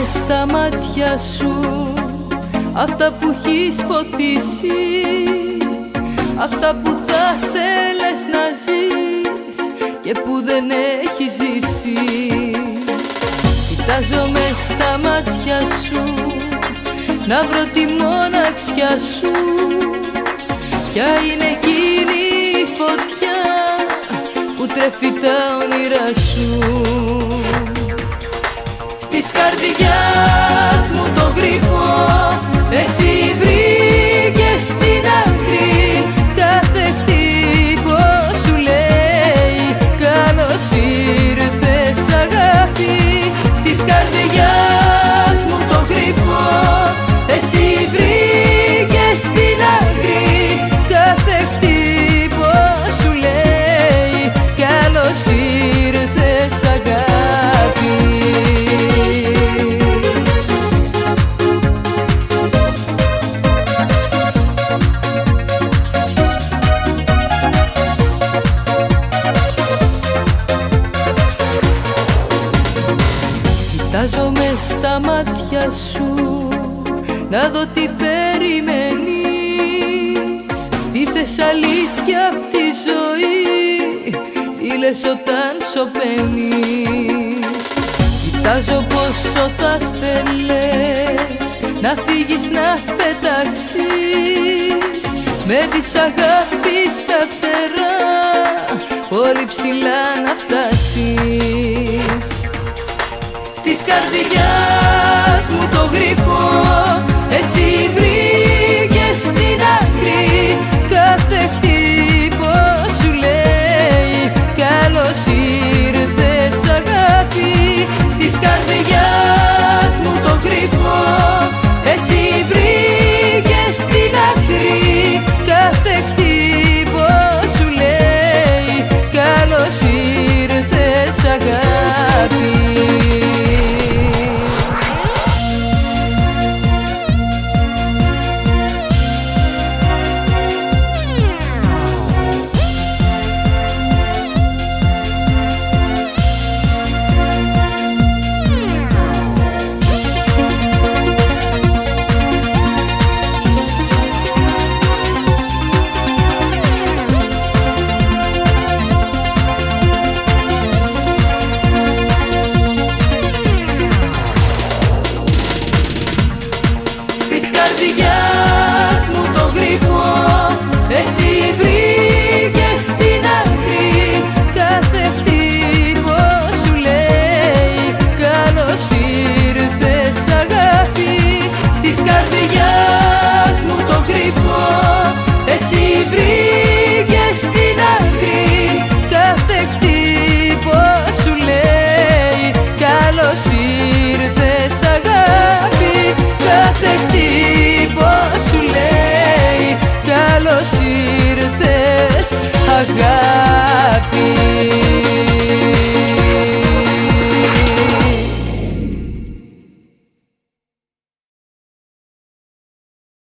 στα μάτια σου αυτά που έχεις ποθήσει, αυτά που θα θέλες να ζεις και που δεν έχεις ζήσει. Κοιτάζομαι στα μάτια σου να βρω τη μοναξιά σου, ποια είναι εκείνη η φωτιά που τρέφει τα όνειρά σου. Της καρδιάς μου το γρίφο εσύ βρήκες στην άκρη, κάθε χτύπο σου λέει καλώς ήρθες αγάπη. Της καρδιάς μου το γρίφο εσύ βρήκες στην άκρη, κάθε χτύπο σου λέει καλώς ήρθες αγάπη. Κοιτάζομαι στα μάτια σου να δω τι περιμένεις, τι θες αλήθεια απ' τη ζωή, τι λες όταν σωπαίνεις. Κοιτάζω πόσο θα θέλες να φύγεις, να πετάξεις με της αγάπης τα φτερά πολύ ψηλά να φτάσεις. Της καρδιάς μου το γρίφο εσύ βρήκες στην άκρη, κάθε χτύπο σου λέει καλώς ήρθες αγάπη. Της καρδιάς μου το γρίφο εσύ βρήκες στην άκρη, κάθε χτύπο σου λέει καλώς ήρθες αγάπη. Της καρδιάς μου το γρίφο εσύ βρήκες στην άκρη, κάθε χτύπο σου λέει καλώς ήρθες αγάπη. Της καρδιάς μου το γρίφο εσύ βρήκες στην άκρη, κάθε χτύπο σου λέει καλώς ήρθες αγάπη. Κάθε χτύπο σου λέει καλώς ήρθες αγάπη.